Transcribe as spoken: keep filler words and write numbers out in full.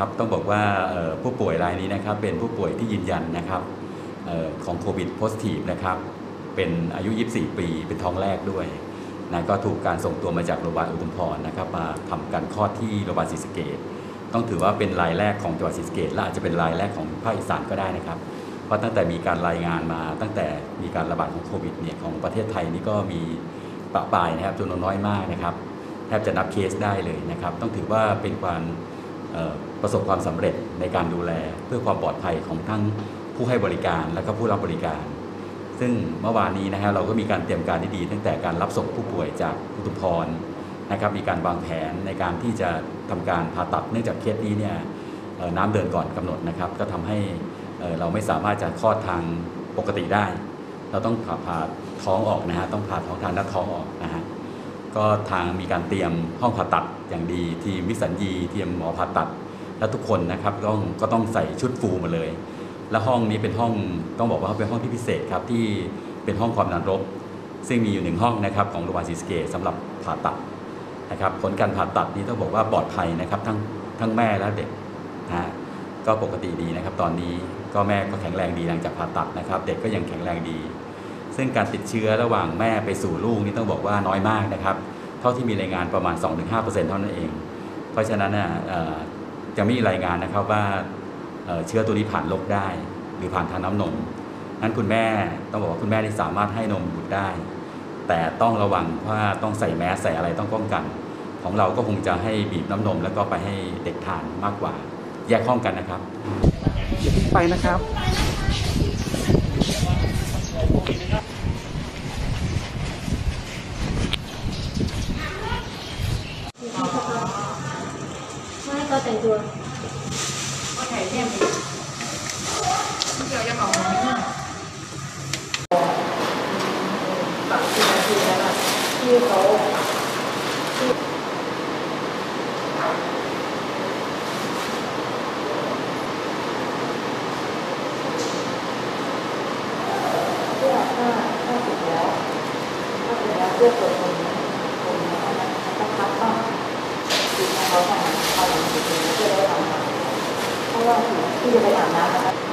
ครับต้องบอกว่าผู้ป่วยรายนี้นะครับเป็นผู้ป่วยที่ยืนยันนะครับของโควิดโพซิทีฟนะครับเป็นอายุยี่สิบสี่ปีเป็นท้องแรกด้วยนะก็ถูกการส่งตัวมาจากโรงพยาบาลอุทุมพรนะครับมาทำการคลอดที่โรงพยาบาลศรีสะเกษต้องถือว่าเป็นรายแรกของจังหวัดศรีสะเกษและอาจจะเป็นรายแรกของภาคอีสานก็ได้นะครับเพราะตั้งแต่มีการรายงานมาตั้งแต่มีการระบาดของโควิดเนี่ยของประเทศไทยนี่ก็มีปะปายนะครับจำนวนน้อยมากนะครับแทบจะนับเคสได้เลยนะครับต้องถือว่าเป็นความประสบความสำเร็จในการดูแลเพื่อความปลอดภัยของทั้งผู้ให้บริการและก็ผู้รับบริการซึ่งเมื่อวานนี้นะครับเราก็มีการเตรียมการที่ดีตั้งแต่การรับส่งผู้ป่วยจากอุทุมพรนะครับมีการวางแผนในการที่จะทำการผ่าตัดเนื่องจากเคสนี้เนี่ยน้ำเดินก่อนกำหนดนะครับก็ทำให้เราไม่สามารถจะคลอดทางปกติได้เราต้องผ่าผ่าท้องออกนะฮะต้องผ่าท้องทางด้านท้องออกนะฮะก็ทางมีการเตรียมห้องผ่าตัดอย่างดีทีมวิสัญญีทีมหมอผ่าตัดและทุกคนนะครับต้องก็ต้องใส่ชุดฟูมาเลยและห้องนี้เป็นห้องต้องบอกว่าเป็นห้องที่พิเศษครับที่เป็นห้องความดันลบซึ่งมีอยู่หนึ่งห้องนะครับของโรงพยาบาลศรีสะเกษสำหรับผ่าตัดนะครับผลการผ่าตัดนี้ต้องบอกว่าปลอดภัยนะครับทั้งทั้งแม่และเด็กนะฮะก็ปกติดีนะครับตอนนี้ก็แม่ก็แข็งแรงดีหลังจากผ่าตัดนะครับเด็กก็ยังแข็งแรงดีซึ่งการติดเชื้อระหว่างแม่ไปสู่ลูกนี่ต้องบอกว่าน้อยมากนะครับเท่าที่มีรายงานประมาณ สองถึงห้าเปอร์เซ็นต์ เท่านั้นเองเพราะฉะนั้นเนี่ยจะไม่มีรายงานนะครับว่าเชื้อตัวนี้ผ่านลกได้หรือผ่านทางน้ำนมนั้นคุณแม่ต้องบอกว่าคุณแม่ที่สามารถให้นมบุตรได้แต่ต้องระวังว่าต้องใส่แมสใส่อะไรต้องป้องกันของเราก็คงจะให้บีบน้ำนมแล้วก็ไปให้เด็กทานมากกว่าแยกห้องกันนะครับอย่าเพิ่งไปนะครับไม่ก็แต่งตัวก็ถ่ายเรียบเดี๋ยวจะบอกสามสิบนาทีแล้วนะที่เขาเพื่อเปิดคนคนนั้นสักพักก็ติดเขาไปเอาอย่างอื่นเพื่อได้ทำเพราะว่าที่จะไปอาบน้ำนะคะ